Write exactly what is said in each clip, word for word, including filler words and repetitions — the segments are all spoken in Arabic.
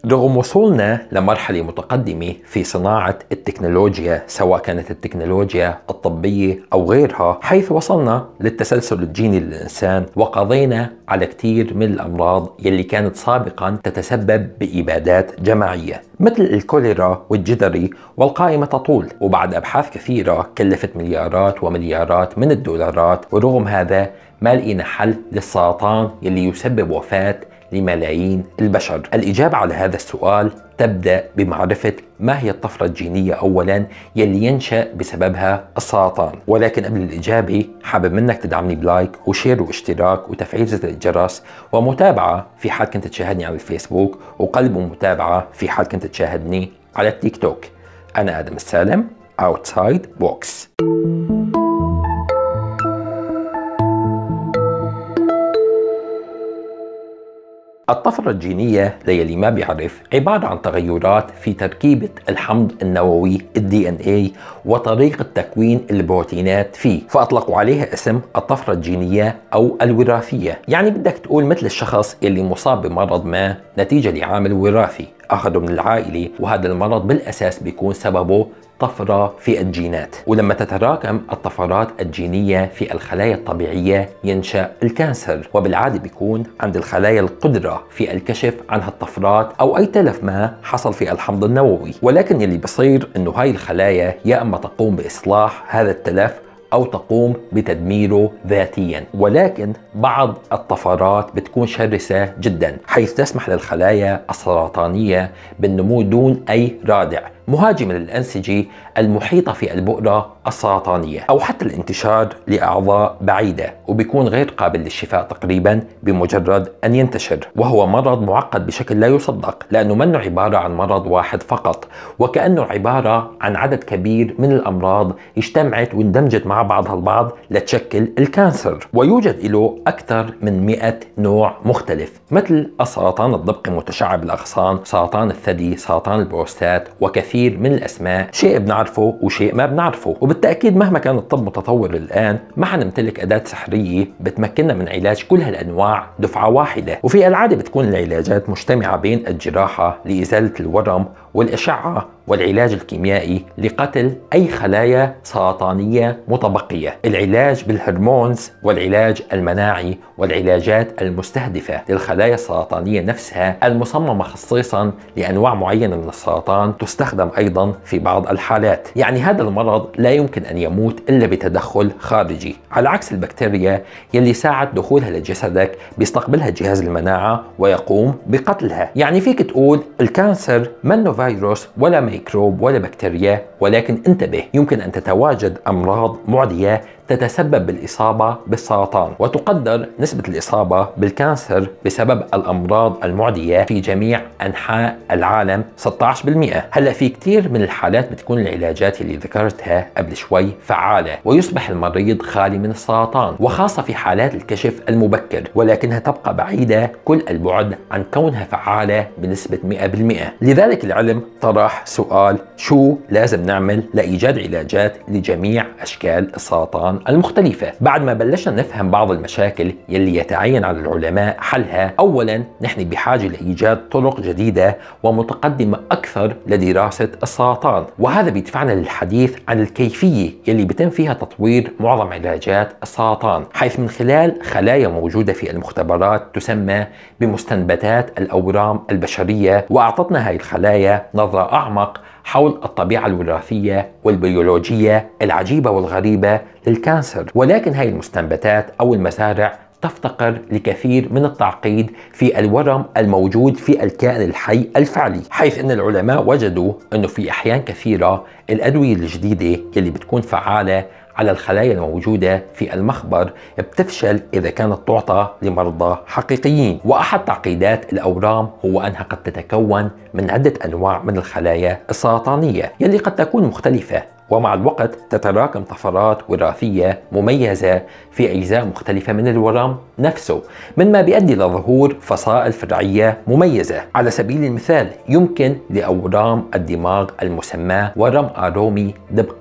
رغم وصولنا لمرحلة متقدمة في صناعة التكنولوجيا، سواء كانت التكنولوجيا الطبية أو غيرها، حيث وصلنا للتسلسل الجيني للإنسان وقضينا على كثير من الأمراض يلي كانت سابقا تتسبب بإبادات جماعية مثل الكوليرا والجدري، والقائمة تطول. وبعد أبحاث كثيرة كلفت مليارات ومليارات من الدولارات، ورغم هذا ما لقينا حل للسرطان يلي يسبب وفاة لملايين البشر. الإجابة على هذا السؤال تبدأ بمعرفة ما هي الطفرة الجينية أولا يلي ينشأ بسببها السرطان. ولكن قبل الإجابة حابب منك تدعمني بلايك وشير واشتراك وتفعيل زر الجرس ومتابعة في حال كنت تشاهدني على الفيسبوك، وقلب ومتابعة في حال كنت تشاهدني على التيك توك. أنا آدم السالم، Outside Box. الطفرة الجينية ليلي ما بيعرف عبارة عن تغيرات في تركيبة الحمض النووي الدي ان اي وطريقة تكوين البروتينات فيه، فأطلقوا عليها اسم الطفرة الجينية أو الوراثية. يعني بدك تقول مثل الشخص اللي مصاب بمرض ما نتيجة لعامل وراثي أخذه من العائلة، وهذا المرض بالأساس بيكون سببه طفرة في الجينات. ولما تتراكم الطفرات الجينية في الخلايا الطبيعية ينشأ الكانسر، وبالعادة بيكون عند الخلايا القدرة في الكشف عن هالطفرات أو أي تلف ما حصل في الحمض النووي. ولكن اللي بصير إنه هاي الخلايا يا أما تقوم بإصلاح هذا التلف أو تقوم بتدميره ذاتيا. ولكن بعض الطفرات بتكون شرسة جدا، حيث تسمح للخلايا السرطانية بالنمو دون أي رادع، مهاجمة للأنسجة المحيطة في البؤرة السرطانية، أو حتى الانتشار لأعضاء بعيدة، وبيكون غير قابل للشفاء تقريبا بمجرد أن ينتشر. وهو مرض معقد بشكل لا يصدق، لأنه منه عبارة عن مرض واحد فقط، وكأنه عبارة عن عدد كبير من الأمراض اجتمعت واندمجت مع بعضها البعض لتشكل الكانسر. ويوجد له أكثر من مئة نوع مختلف، مثل السرطان الدبقي متشعب الأغصان، سرطان الثدي، سرطان البروستات، وكثير من الأسماء، شيء بنعرفه وشيء ما بنعرفه. وبالتأكيد مهما كان الطب متطور الآن ما حنمتلك أداة سحرية بتمكننا من علاج كل هالأنواع دفعة واحدة. وفي العادة بتكون العلاجات مجتمعة بين الجراحة لإزالة الورم والأشعة والعلاج الكيميائي لقتل أي خلايا سرطانية متبقية، العلاج بالهرمونز والعلاج المناعي والعلاجات المستهدفة للخلايا السرطانية نفسها المصممة خصيصا لأنواع معينة من السرطان، تستخدم أيضا في بعض الحالات. يعني هذا المرض لا يمكن أن يموت إلا بتدخل خارجي، على عكس البكتيريا يلي ساعة دخولها لجسدك بيستقبلها جهاز المناعة ويقوم بقتلها. يعني فيك تقول الكانسر منه فيروس ولا ميكروب ولا بكتيريا، ولكن انتبه، يمكن أن تتواجد أمراض معدية تتسبب بالإصابة بالسرطان، وتقدر نسبة الإصابة بالكانسر بسبب الأمراض المعدية في جميع أنحاء العالم ستة عشر بالمئة. هلأ في كتير من الحالات بتكون العلاجات اللي ذكرتها قبل شوي فعالة، ويصبح المريض خالي من السرطان، وخاصة في حالات الكشف المبكر، ولكنها تبقى بعيدة كل البعد عن كونها فعالة بنسبة مئة بالمئة. لذلك العلم طرح سؤال: شو لازم نعمل لإيجاد علاجات لجميع أشكال السرطان المختلفة؟ بعد ما بلشنا نفهم بعض المشاكل يلي يتعين على العلماء حلها، أولا نحن بحاجة لإيجاد طرق جديدة ومتقدمة أكثر لدراسة السرطان، وهذا بيدفعنا للحديث عن الكيفية يلي بيتم فيها تطوير معظم علاجات السرطان، حيث من خلال خلايا موجودة في المختبرات تسمى بمستنبتات الأورام البشرية، وأعطتنا هاي الخلايا نظرة أعمق حول الطبيعة الوراثية والبيولوجية العجيبة والغريبة للكانسر. ولكن هاي المستنبتات أو المزارع تفتقر لكثير من التعقيد في الورم الموجود في الكائن الحي الفعلي، حيث أن العلماء وجدوا أنه في أحيان كثيرة الأدوية الجديدة اللي بتكون فعالة على الخلايا الموجودة في المخبر بتفشل إذا كانت تعطى لمرضى حقيقيين. وأحد تعقيدات الأورام هو أنها قد تتكون من عدة أنواع من الخلايا السرطانية يلي قد تكون مختلفة، ومع الوقت تتراكم طفرات وراثية مميزة في أجزاء مختلفة من الورم نفسه، مما بيؤدي لظهور فصائل فرعية مميزة. على سبيل المثال، يمكن لأورام الدماغ المسماة ورم آرومي دبقي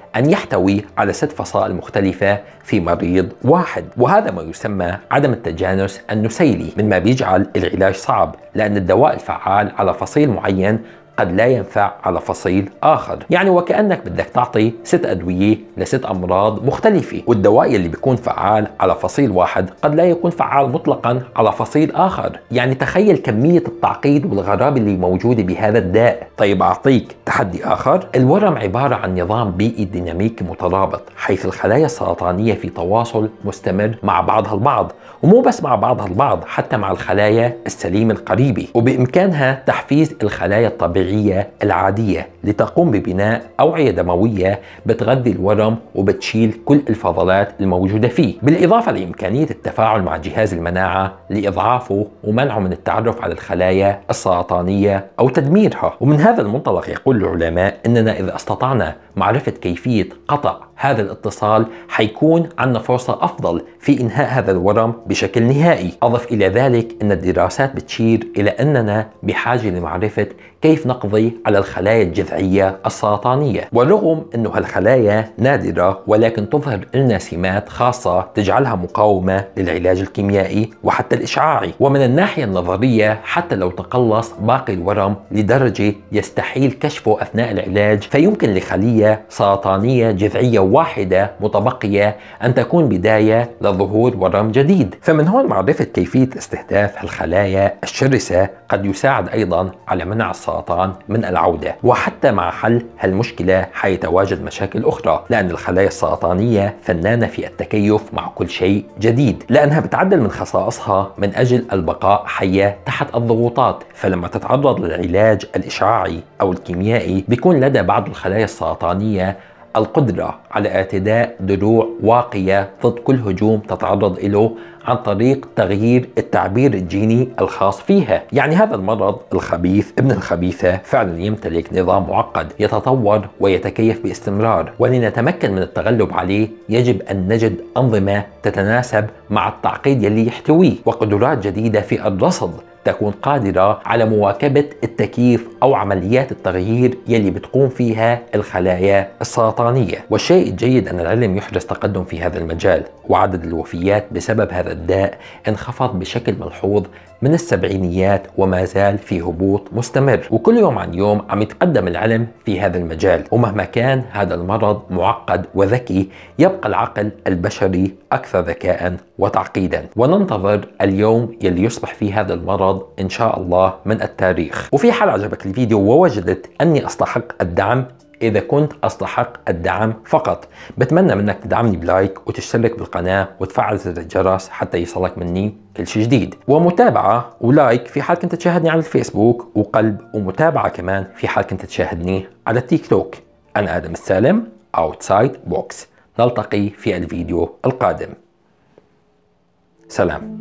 أن يحتوي على ست فصائل مختلفة في مريض واحد، وهذا ما يسمى عدم التجانس النسيلي، مما بيجعل العلاج صعب لأن الدواء الفعال على فصيل معين قد لا ينفع على فصيل آخر. يعني وكأنك بدك تعطي ست أدوية لست أمراض مختلفة، والدواء اللي بيكون فعال على فصيل واحد قد لا يكون فعال مطلقا على فصيل آخر. يعني تخيل كمية التعقيد والغرابة اللي موجودة بهذا الداء. طيب أعطيك تحدي آخر. الورم عبارة عن نظام بيئي ديناميكي مترابط، حيث الخلايا السرطانية في تواصل مستمر مع بعضها البعض، ومو بس مع بعضها البعض، حتى مع الخلايا السليمة القريبة، وبإمكانها تحفيز الخلايا الطبيعية العادية لتقوم ببناء أوعية دموية بتغذي الورم وبتشيل كل الفضلات الموجودة فيه، بالإضافة لإمكانية التفاعل مع جهاز المناعة لإضعافه ومنعه من التعرف على الخلايا السرطانية أو تدميرها. ومن هذا المنطلق يقول العلماء إننا إذا استطعنا معرفة كيفية قطع هذا الاتصال حيكون عندنا فرصة أفضل في إنهاء هذا الورم بشكل نهائي. أضف إلى ذلك أن الدراسات بتشير إلى أننا بحاجة لمعرفة كيف نقضي على الخلايا الجذعية السرطانية، ورغم أن هالخلايا نادرة ولكن تظهر لنا سمات خاصة تجعلها مقاومة للعلاج الكيميائي وحتى الإشعاعي. ومن الناحية النظرية حتى لو تقلص باقي الورم لدرجة يستحيل كشفه أثناء العلاج، فيمكن لخلية سرطانية جذعية واحدة متبقية أن تكون بداية لظهور ورم جديد. فمن هون معرفة كيفية استهداف الخلايا الشرسة قد يساعد أيضا على منع السرطان من العودة. وحتى مع حل هالمشكلة حيتواجد مشاكل أخرى، لأن الخلايا السرطانية فنانة في التكيف مع كل شيء جديد، لأنها بتعدل من خصائصها من أجل البقاء حية تحت الضغوطات. فلما تتعرض للعلاج الإشعاعي أو الكيميائي بيكون لدى بعض الخلايا السرطانية القدرة على ارتداء دروع واقية ضد كل هجوم تتعرض له عن طريق تغيير التعبير الجيني الخاص فيها. يعني هذا المرض الخبيث ابن الخبيثة فعلا يمتلك نظام معقد يتطور ويتكيف باستمرار، ولنتمكن من التغلب عليه يجب أن نجد أنظمة تتناسب مع التعقيد يلي يحتويه، وقدرات جديدة في الرصد تكون قادرة على مواكبة التكييف أو عمليات التغيير يلي بتقوم فيها الخلايا السرطانية. والشيء الجيد أن العلم يحدث تقدم في هذا المجال، وعدد الوفيات بسبب هذا الداء انخفض بشكل ملحوظ من السبعينيات وما زال في هبوط مستمر، وكل يوم عن يوم عم يتقدم العلم في هذا المجال. ومهما كان هذا المرض معقد وذكي، يبقى العقل البشري أكثر ذكاء وتعقيدا، وننتظر اليوم يلي يصبح فيه هذا المرض إن شاء الله من التاريخ. وفي حال عجبك الفيديو ووجدت أني أستحق الدعم، إذا كنت أستحق الدعم فقط، بتمنى منك تدعمني بلايك وتشترك بالقناة وتفعل زر الجرس حتى يصلك مني كل شيء جديد، ومتابعة ولايك في حال كنت تشاهدني على الفيسبوك، وقلب ومتابعة كمان في حال كنت تشاهدني على التيك توك. أنا آدم السالم Outside Box. نلتقي في الفيديو القادم. سلام.